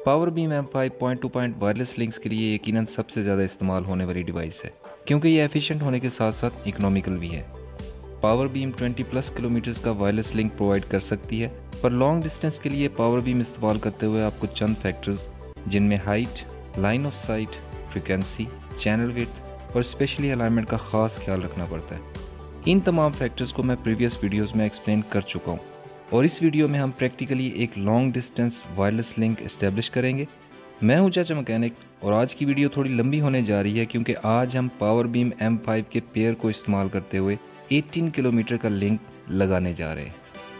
Power beam M5 point to point wireless links के लिए यकीनन सबसे ज़्यादा इस्तेमाल होने वाली डिवाइस है, क्योंकि ये एफिशिएंट होने के साथ साथ इकोनॉमिकल भी है। पावर बीम 20+ किलोमीटर्स का वायरलेस लिंक प्रोवाइड कर सकती है, पर लॉन्ग डिस्टेंस के लिए पावर बीम इस्तेमाल करते हुए आपको चंद फैक्टर्स जिनमें height, line of sight, frequency, channel width और स्पेशली अलाइनमेंट का ख़ास ख्याल रखना पड़ता है। इन तमाम फैक्टर्स को मैं प्रीवियस वीडियोस में एक्सप्लेन कर चुका हूँ और इस वीडियो में हम प्रैक्टिकली एक long distance wireless link establish करेंगे। मैं हूँ चाचा मैकेनिक और आज की वीडियो थोड़ी लंबी होने जा रही है क्योंकि आज हम पावर बीम M5 के पेयर को इस्तेमाल करते हुए 18 किलोमीटर का लिंक लगाने जा रहे हैं।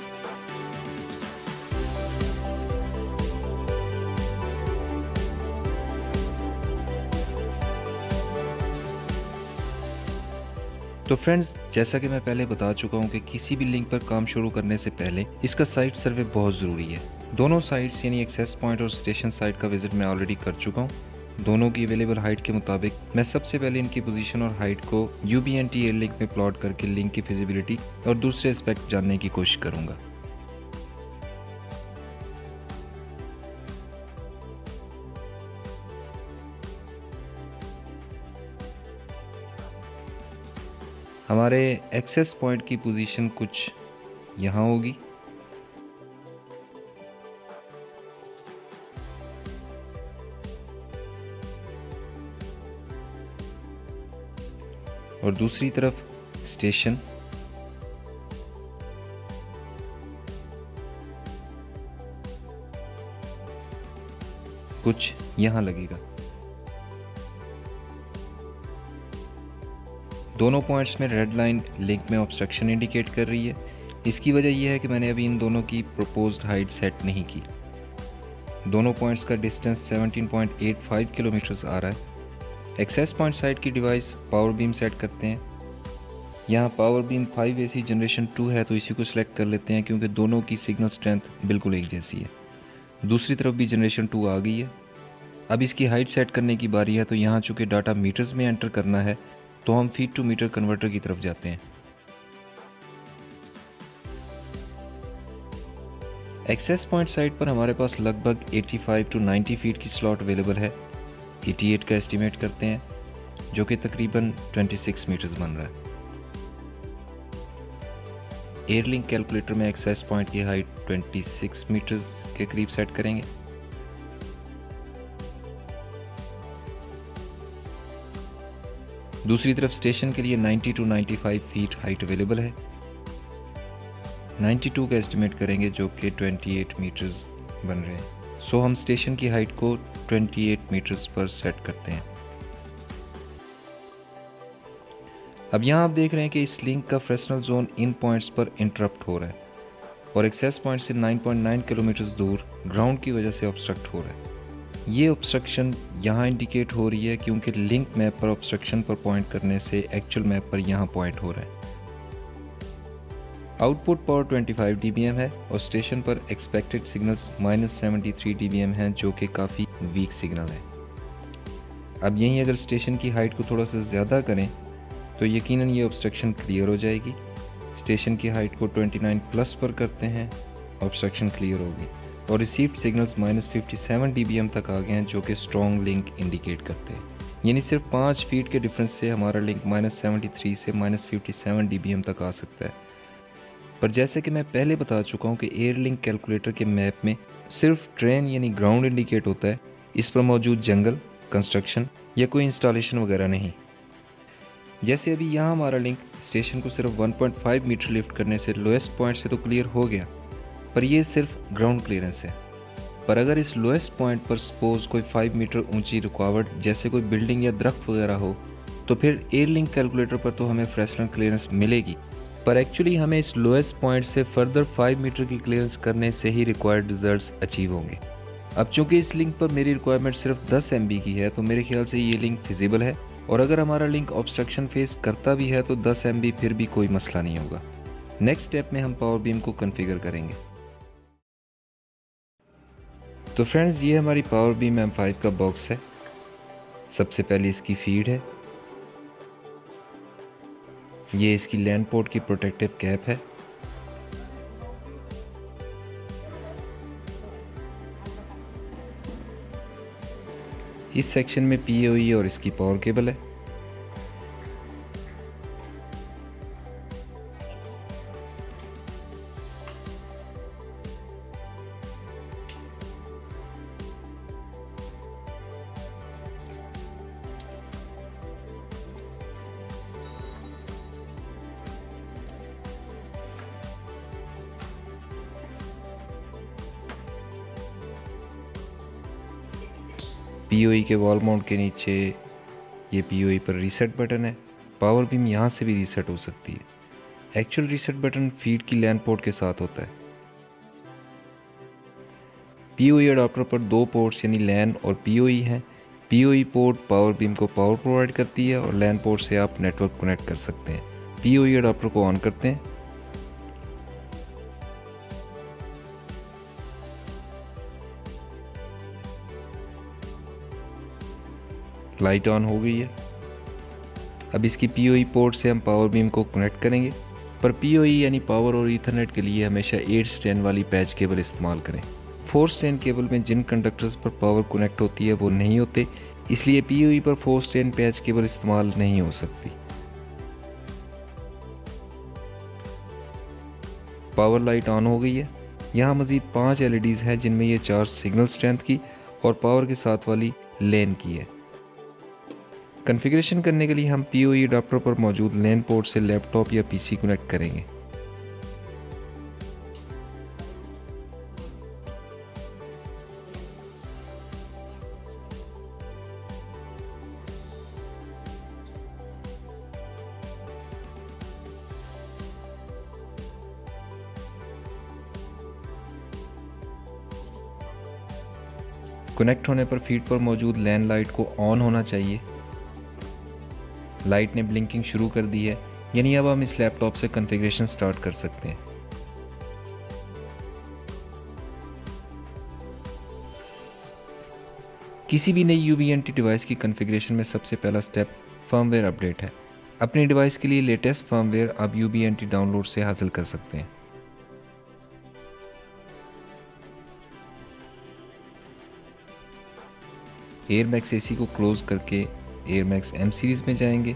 तो फ्रेंड्स, जैसा कि मैं पहले बता चुका हूं कि किसी भी लिंक पर काम शुरू करने से पहले इसका साइट सर्वे बहुत ज़रूरी है। दोनों साइट्स यानी एक्सेस पॉइंट और स्टेशन साइट का विजिट मैं ऑलरेडी कर चुका हूं। दोनों की अवेलेबल हाइट के मुताबिक मैं सबसे पहले इनकी पोजीशन और हाइट को UBNT एयर लिंक में प्लॉट करके लिंक की फिजिबिलिटी और दूसरे एस्पेक्ट जानने की कोशिश करूँगा। हमारे एक्सेस पॉइंट की पोजीशन कुछ यहाँ होगी और दूसरी तरफ स्टेशन कुछ यहाँ लगेगा। दोनों पॉइंट्स में रेड लाइन लिंक में ऑब्स्ट्रक्शन इंडिकेट कर रही है। इसकी वजह यह है कि मैंने अभी इन दोनों की प्रपोज्ड हाइट सेट नहीं की। दोनों पॉइंट्स का डिस्टेंस 17.85 किलोमीटर्स आ रहा है। एक्सेस पॉइंट साइड की डिवाइस पावर बीम सेट करते हैं। यहाँ पावर बीम 5AC जनरेशन 2 है तो इसी को सिलेक्ट कर लेते हैं क्योंकि दोनों की सिग्नल स्ट्रेंथ बिल्कुल एक जैसी है। दूसरी तरफ भी जनरेशन 2 आ गई है। अब इसकी हाइट सेट करने की बारी है, तो यहाँ चूँकि डाटा मीटर्स में एंटर करना है तो हम फीट टू मीटर कन्वर्टर की तरफ जाते हैं। एक्सेस पॉइंट साइट पर हमारे पास लगभग 85 to 90 फीट की स्लॉट अवेलेबल है। 88 का एस्टिमेट करते हैं जो कि तकरीबन 26 मीटर्स बन रहा है। एयरलिंक कैलकुलेटर में एक्सेस पॉइंट की हाइट 26 मीटर्स के करीब सेट करेंगे। दूसरी तरफ स्टेशन के लिए 90 to 95 फीट हाइट अवेलेबल है। 92 का एस्टिमेट करेंगे जो कि 28 मीटर्स बन रहे हैं। सो हम स्टेशन की हाइट को 28 मीटर्स पर सेट करते हैं। अब यहाँ आप देख रहे हैं कि इस लिंक का फ्रेसनल जोन इन पॉइंट्स पर इंटरप्ट हो रहा है और एक्सेस पॉइंट से 9.9 किलोमीटर्स दूर ग्राउंड की वजह से ऑब्स्ट्रक्ट हो रहा है। ये ऑब्स्ट्रक्शन यहाँ इंडिकेट हो रही है क्योंकि लिंक मैप पर ऑब्स्ट्रक्शन पर पॉइंट करने से एक्चुअल मैप पर यहाँ पॉइंट हो रहा है। आउटपुट पावर 25 dBm है और स्टेशन पर एक्सपेक्टेड सिग्नल्स -73 dBm हैं जो कि काफ़ी वीक सिग्नल है। अब यहीं अगर स्टेशन की हाइट को थोड़ा सा ज़्यादा करें तो यकीनन ये ऑब्स्ट्रक्शन क्लियर हो जाएगी। स्टेशन की हाइट को 29+ पर करते हैं, ऑब्स्ट्रक्शन क्लियर होगी और रिसीव्ड सिग्नल्स -57 dBm तक आ गए हैं जो कि स्ट्रॉन्ग लिंक इंडिकेट करते हैं। यानी सिर्फ 5 फीट के डिफरेंस से हमारा लिंक -73 से -57 dBm तक आ सकता है। पर जैसे कि मैं पहले बता चुका हूँ कि एयर लिंक कैलकुलेटर के मैप में सिर्फ ट्रेन यानी ग्राउंड इंडिकेट होता है, इस पर मौजूद जंगल, कंस्ट्रक्शन या कोई इंस्टॉलेशन वगैरह नहीं। जैसे अभी यहाँ हमारा लिंक स्टेशन को सिर्फ 1.5 मीटर लिफ्ट करने से लोएस्ट पॉइंट से तो क्लियर हो गया, पर यह सिर्फ ग्राउंड क्लियरेंस है। पर अगर इस लोएस्ट पॉइंट पर सपोज कोई 5 मीटर ऊंची रुकावट जैसे कोई बिल्डिंग या दरख्त वगैरह हो तो फिर एयर लिंक कैलकुलेटर पर तो हमें फ्रेसनल क्लियरेंस मिलेगी, पर एक्चुअली हमें इस लोएस्ट पॉइंट से फर्दर 5 मीटर की क्लियरेंस करने से ही रिक्वायर्ड रिजल्ट्स अचीव होंगे। अब चूंकि इस लिंक पर मेरी रिक्वायरमेंट सिर्फ 10 MB की है तो मेरे ख्याल से ये लिंक फिजिबल है, और अगर हमारा लिंक ऑब्स्ट्रक्शन फेस करता भी है तो 10 MB फिर भी कोई मसला नहीं होगा। नेक्स्ट स्टेप में हम पावर बीम को कॉन्फ़िगर करेंगे। तो फ्रेंड्स, ये हमारी पावर बीम M5 का बॉक्स है। सबसे पहले इसकी फीड है, ये इसकी लैंड पोर्ट की प्रोटेक्टिव कैप है। इस सेक्शन में PoE और इसकी पावर केबल है। PoE के वॉल माउंट के नीचे ये PoE पर रीसेट बटन है। पावर बीम यहाँ से भी रीसेट हो सकती है। एक्चुअल रीसेट बटन फीड की लैन पोर्ट के साथ होता है। PoE अडाप्टर पर दो पोर्ट्स यानी लैन और PoE हैं। PoE पोर्ट पावर बीम को पावर प्रोवाइड करती है और लैन पोर्ट से आप नेटवर्क कनेक्ट कर सकते हैं। PoE अडाप्टर को ऑन करते हैं। लाइट ऑन हो गई है। अब इसकी PoE पोर्ट से हम पावर बीम को कनेक्ट करेंगे, पर PoE यानी पावर और ईथरनेट के लिए हमेशा 8 स्ट्रैंड वाली पैच केबल इस्तेमाल करें। 4 स्ट्रैंड केबल में जिन कंडक्टर्स पर पावर कनेक्ट होती है वो नहीं होते, इसलिए PoE पर 4 स्ट्रैंड पैच केबल इस्तेमाल नहीं हो सकती। पावर लाइट ऑन हो गई है। यहाँ मज़ीद 5 LEDs हैं जिनमें ये 4 सिग्नल स्ट्रेंथ की और पावर के साथ वाली लेन की है। कॉन्फ़िगरेशन करने के लिए हम PoE अडाप्टर पर मौजूद लैन पोर्ट से लैपटॉप या PC कनेक्ट करेंगे। कनेक्ट होने पर फीड पर मौजूद लैन लाइट को ऑन होना चाहिए। लाइट ने ब्लिंकिंग शुरू कर दी है, यानी अब हम इस लैपटॉप से कॉन्फ़िगरेशन स्टार्ट कर सकते हैं। किसी भी नई UBNT डिवाइस की कॉन्फ़िगरेशन में सबसे पहला स्टेप फर्मवेयर अपडेट है। अपनी डिवाइस के लिए लेटेस्ट फर्मवेयर आप UBNT डाउनलोड से हासिल कर सकते हैं। एयरमैक्स AC को क्लोज करके एयरमैक्स M सीरीज़ में जाएंगे,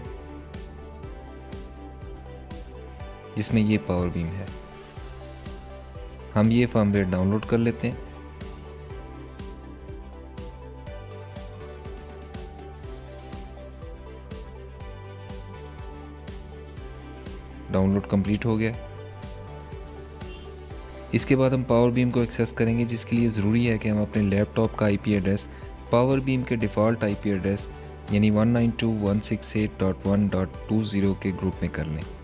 जिसमें ये पावर बीम है। हम ये फर्मवेयर डाउनलोड कर लेते हैं। डाउनलोड कंप्लीट हो गया। इसके बाद हम पावर बीम को एक्सेस करेंगे, जिसके लिए ज़रूरी है कि हम अपने लैपटॉप का IP एड्रेस पावर बीम के डिफ़ॉल्ट IP एड्रेस यानी 192.168.1.20 के ग्रुप में कर लें।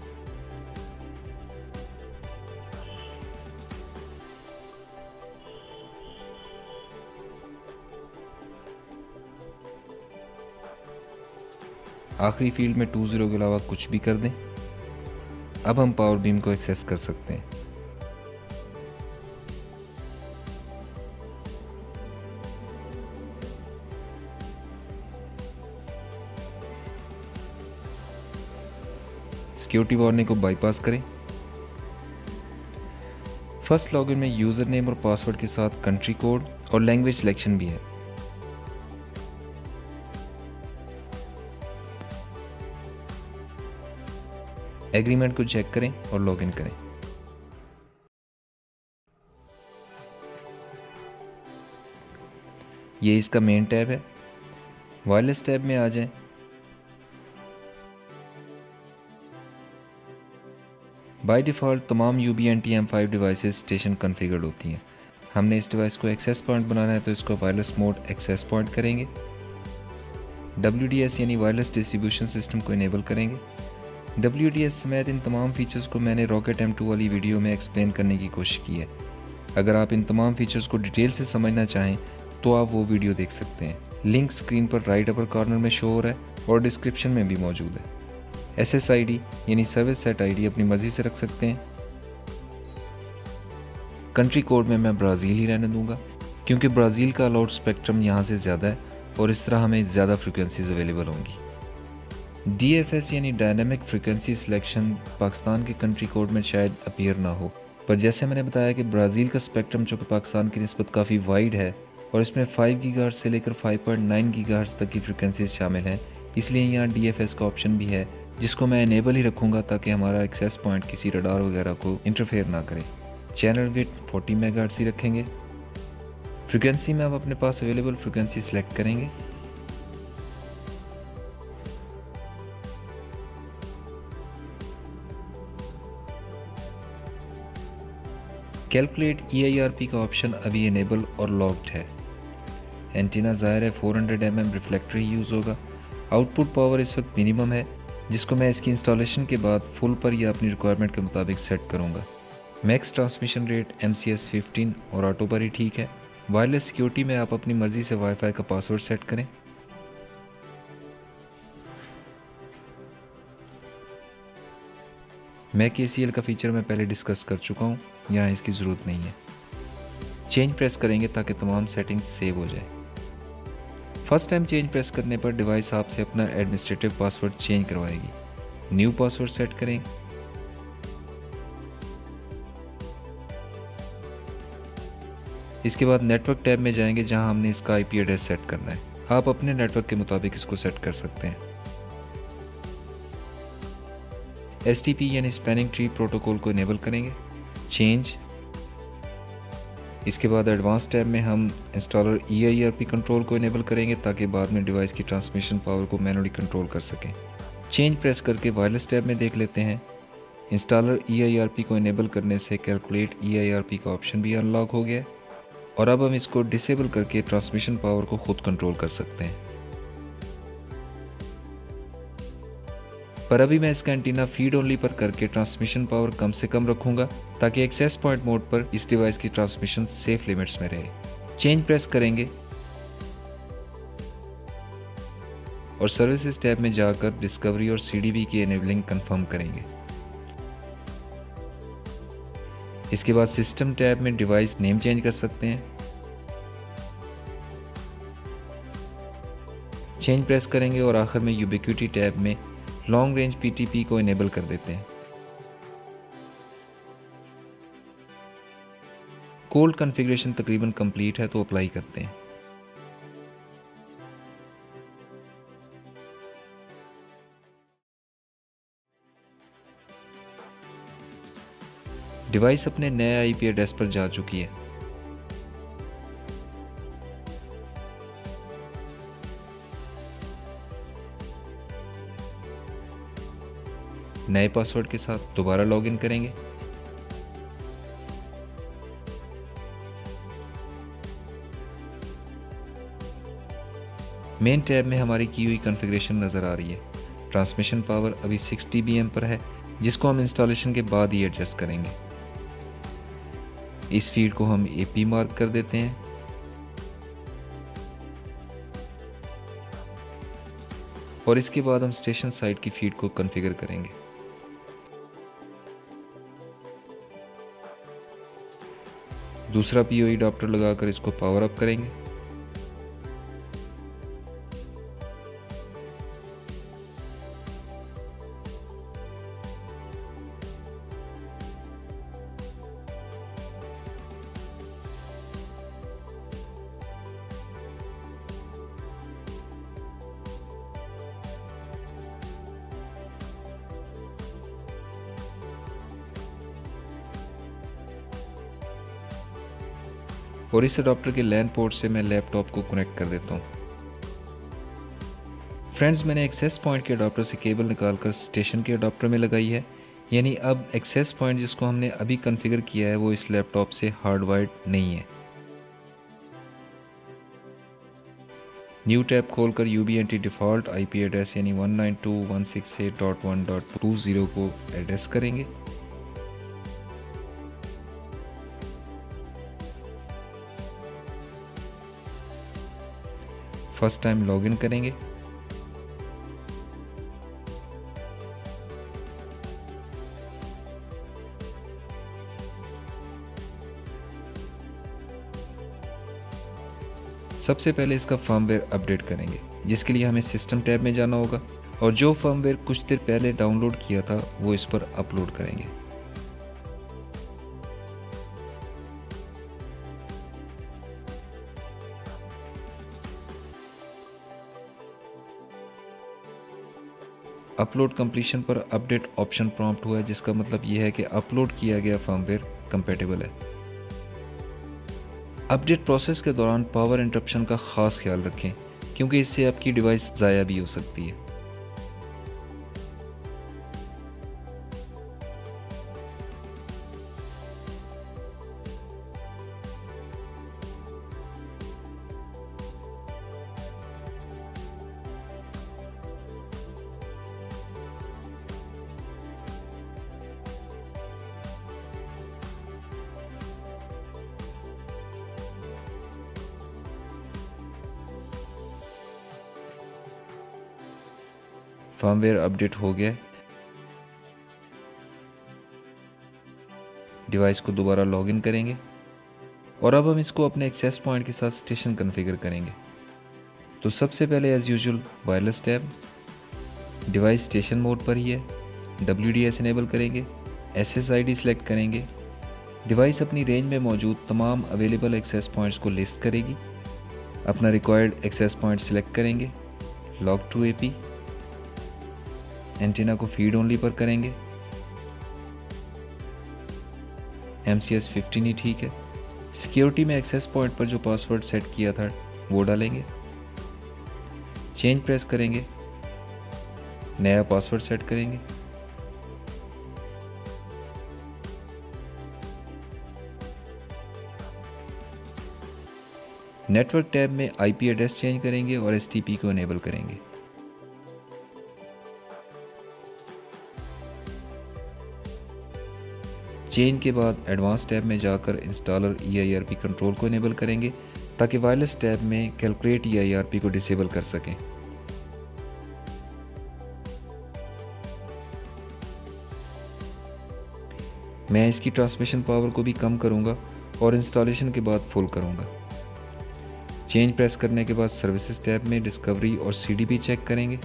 आखिरी फील्ड में 20 के अलावा कुछ भी कर दें। अब हम पावर बीम को एक्सेस कर सकते हैं। सिक्योरिटी वार्निंग को बाईपास करें। फर्स्ट लॉगिन में यूज़र नेम और पासवर्ड के साथ कंट्री कोड और लैंग्वेज सिलेक्शन भी है। एग्रीमेंट को चेक करें और लॉगिन करें। ये इसका मेन टैब है। वायरलेस टैब में आ जाएं। बाय डिफ़ॉल्ट तमाम UBNT M5 devices station configured होती हैं। हमने इस डिवाइस को एक्सेस पॉइंट बनाना है, तो इसको वायरलेस मोड एक्सेस पॉइंट करेंगे। WDS यानी वायरलेस डिस्ट्रीब्यूशन सिस्टम को इनेबल करेंगे। WDS समेत इन तमाम फीचर्स को मैंने रॉकेट M2 वाली वीडियो में एक्सप्लेन करने की कोशिश की है। अगर आप इन तमाम फीचर्स को डिटेल से समझना चाहें तो आप वो वीडियो देख सकते हैं। लिंक स्क्रीन पर राइट अपर कॉर्नर में शो हो रहा है और डिस्क्रिप्शन में भी मौजूद है। SSID यानी सर्विस सेट ID अपनी मर्जी से रख सकते हैं। कंट्री कोड में मैं ब्राज़ील ही रहने दूंगा, क्योंकि ब्राज़ील का अलाउड स्पेक्ट्रम यहाँ से ज़्यादा है और इस तरह हमें ज़्यादा फ्रिक्वेंसीज अवेलेबल होंगी। DFS यानी डायनामिक फ्रिक्वेंसी सिलेक्शन पाकिस्तान के कंट्री कोड में शायद अपीयर ना हो, पर जैसे मैंने बताया कि ब्राज़ील का स्पेक्ट्रम जो कि पाकिस्तान की निस्बत काफ़ी वाइड है, और इसमें 5 गीगाहर्ट्ज़ से लेकर 5.9 गीगाहर्ट्ज़ तक की फ्रिक्वेंसीज शामिल हैं। इसलिए यहाँ DFS का ऑप्शन भी है, जिसको मैं इनेबल ही रखूँगा ताकि हमारा एक्सेस पॉइंट किसी रडार वगैरह को इंटरफेयर ना करे। चैनल विड्थ 40 मेगाहर्ट्ज़ ही रखेंगे। फ्रिक्वेंसी में अब अपने पास अवेलेबल फ्रिक्वेंसी सेलेक्ट करेंगे। कैलकुलेट EIRP का ऑप्शन अभी इनेबल और लॉक्ड है। एंटीना ज़ाहिर है 400 mm रिफ्लेक्टर ही यूज़ होगा। आउटपुट पावर इस वक्त मिनिमम है, जिसको मैं इसकी इंस्टॉलेशन के बाद फुल पर या अपनी रिक्वायरमेंट के मुताबिक सेट करूँगा। मैक्स ट्रांसमिशन रेट MCS 15 और ऑटो पर ही ठीक है। वायरलेस सिक्योरिटी में आप अपनी मर्ज़ी से वाईफाई का पासवर्ड सेट करें। मैक ACL का फीचर मैं पहले डिस्कस कर चुका हूँ, यहाँ इसकी ज़रूरत नहीं है। चेंज प्रेस करेंगे ताकि तमाम सेटिंग्स सेव हो जाए। फर्स्ट टाइम चेंज प्रेस करने पर डिवाइस आपसे अपना एडमिनिस्ट्रेटिव पासवर्ड चेंज करवाएगी। न्यू पासवर्ड सेट करें। इसके बाद नेटवर्क टैब में जाएंगे, जहां हमने इसका IP एड्रेस सेट करना है। आप अपने नेटवर्क के मुताबिक इसको सेट कर सकते हैं। STP यानी स्पैनिंग ट्री प्रोटोकॉल को इनेबल करेंगे। चेंज। इसके बाद एडवांस टैब में हम इंस्टॉलर EIRP कंट्रोल को इनेबल करेंगे ताकि बाद में डिवाइस की ट्रांसमिशन पावर को मैनुअली कंट्रोल कर सकें। चेंज प्रेस करके वायरलेस टैब में देख लेते हैं। इंस्टॉलर EIRP को इनेबल करने से कैलकुलेट EIRP का ऑप्शन भी अनलॉक हो गया और अब हम इसको डिसेबल करके ट्रांसमिशन पावर को खुद कंट्रोल कर सकते हैं। पर अभी मैं इसका एंटीना फीड ओनली पर करके ट्रांसमिशन पावर कम से कम रखूंगा ताकि एक्सेस पॉइंट मोड पर इस डिवाइस की ट्रांसमिशन सेफ लिमिट्स में रहे। चेंज प्रेस करेंगे और सर्विसेज टैब में जाकर डिस्कवरी और CDB की एनेबलिंग कंफर्म करेंगे। इसके बाद सिस्टम टैब में डिवाइस नेम चेंज कर सकते हैं। चेंज प्रेस करेंगे और आखिर में यूबिक्विटी टैब में लॉन्ग रेंज PTP को इनेबल कर देते हैं। कोल्ड कॉन्फ़िगरेशन तकरीबन कंप्लीट है, तो अप्लाई करते हैं। डिवाइस अपने नए IP एड्रेस पर जा चुकी है। नए पासवर्ड के साथ दोबारा लॉगिन करेंगे। मेन टैब में हमारी की हुई कॉन्फ़िगरेशन नज़र आ रही है। ट्रांसमिशन पावर अभी 6 dBm पर है, जिसको हम इंस्टॉलेशन के बाद ही एडजस्ट करेंगे। इस फीड को हम AP मार्क कर देते हैं। और इसके बाद हम स्टेशन साइड की फीड को कॉन्फ़िगर करेंगे। दूसरा PoE अडॉप्टर लगाकर इसको पावर अप करेंगे। और इस अडॉप्टर के लैन पोर्ट से मैं लैपटॉप को कनेक्ट कर देता हूँ। फ्रेंड्स, मैंने एक्सेस पॉइंट के अडॉप्टर से केबल निकालकर स्टेशन के अडॉप्टर में लगाई है, यानी अब एक्सेस पॉइंट जिसको हमने अभी कॉन्फ़िगर किया है वो इस लैपटॉप से हार्डवायर्ड नहीं है। न्यू टैब खोलकर UBNT डिफ़ॉल्ट IP एड्रेस यानी 192.168.1.20 को एड्रेस करेंगे। फर्स्ट टाइम लॉगिन करेंगे। सबसे पहले इसका फर्मवेयर अपडेट करेंगे, जिसके लिए हमें सिस्टम टैब में जाना होगा और जो फर्मवेयर कुछ देर पहले डाउनलोड किया था वो इस पर अपलोड करेंगे। अपलोड कंप्लीशन पर अपडेट ऑप्शन प्रॉम्प्ट हुआ है, जिसका मतलब ये है कि अपलोड किया गया फर्मवेयर कंपैटिबल है। अपडेट प्रोसेस के दौरान पावर इंटरप्शन का ख़ास ख्याल रखें, क्योंकि इससे आपकी डिवाइस ज़ाया भी हो सकती है। फर्मवेयर अपडेट हो गया। डिवाइस को दोबारा लॉगिन करेंगे और अब हम इसको अपने एक्सेस पॉइंट के साथ स्टेशन कॉन्फ़िगर करेंगे। तो सबसे पहले as usual wireless tab, device station mode पर ही है, WDS इनेबल करेंगे, SSID सेलेक्ट करेंगे। डिवाइस अपनी रेंज में मौजूद तमाम अवेलेबल एक्सेस पॉइंट्स को लिस्ट करेगी। अपना रिक्वायर्ड एक्सेस पॉइंट सिलेक्ट करेंगे, लॉग टू AP, एंटीना को फीड ओनली पर करेंगे, MCS 15 ही ठीक है। सिक्योरिटी में एक्सेस पॉइंट पर जो पासवर्ड सेट किया था वो डालेंगे, चेंज प्रेस करेंगे, नया पासवर्ड सेट करेंगे। नेटवर्क टैब में IP एड्रेस चेंज करेंगे और STP को इनेबल करेंगे। चेंज के बाद एडवांस टैब में जाकर इंस्टॉलर EIRP कंट्रोल को इनेबल करेंगे, ताकि वायरलेस टैब में कैलकुलेट EIRP को डिसेबल कर सकें। मैं इसकी ट्रांसमिशन पावर को भी कम करूंगा और इंस्टॉलेशन के बाद फुल करूंगा। चेंज प्रेस करने के बाद सर्विसेज टैब में डिस्कवरी और CDP चेक करेंगे।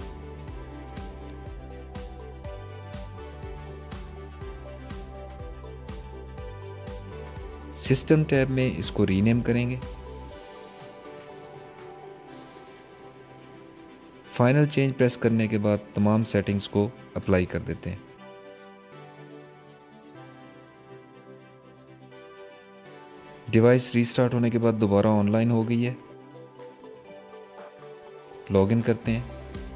सिस्टम टैब में इसको रीनेम करेंगे। फाइनल चेंज प्रेस करने के बाद तमाम सेटिंग्स को अप्लाई कर देते हैं। डिवाइस रीस्टार्ट होने के बाद दोबारा ऑनलाइन हो गई है। लॉगिन करते हैं।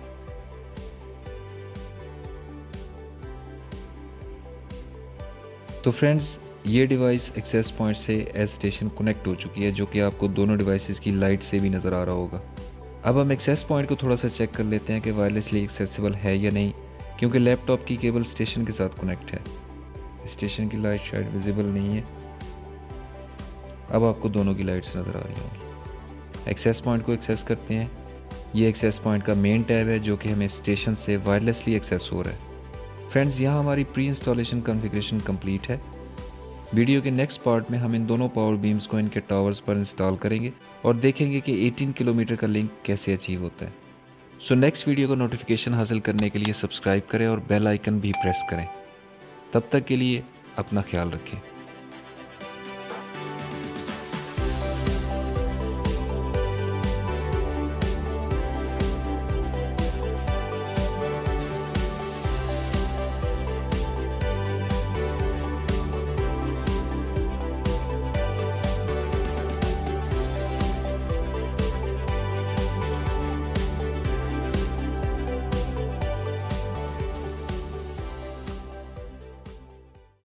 तो फ्रेंड्स, ये डिवाइस एक्सेस पॉइंट से एज स्टेशन कनेक्ट हो चुकी है, जो कि आपको दोनों डिवाइसेस की लाइट से भी नज़र आ रहा होगा। अब हम एक्सेस पॉइंट को थोड़ा सा चेक कर लेते हैं कि वायरलेसली एक्सेसिबल है या नहीं, क्योंकि लैपटॉप की केबल स्टेशन के साथ कनेक्ट है। स्टेशन की लाइट शायद विजिबल नहीं है। अब आपको दोनों की लाइट्स नज़र आ रही होंगी। एक्सेस पॉइंट को एक्सेस करते हैं। ये एक्सेस पॉइंट का मेन टैब है, जो कि हमें स्टेशन से वायरलेसली एक्सेस हो रहा है। फ्रेंड्स, यहाँ हमारी प्री इंस्टॉलेशन कॉन्फ़िगरेशन कंप्लीट है। वीडियो के नेक्स्ट पार्ट में हम इन दोनों पावर बीम्स को इनके टावर्स पर इंस्टॉल करेंगे और देखेंगे कि 18 किलोमीटर का लिंक कैसे अचीव होता है। सो नेक्स्ट वीडियो का नोटिफिकेशन हासिल करने के लिए सब्सक्राइब करें और बेल आइकन भी प्रेस करें। तब तक के लिए अपना ख्याल रखें।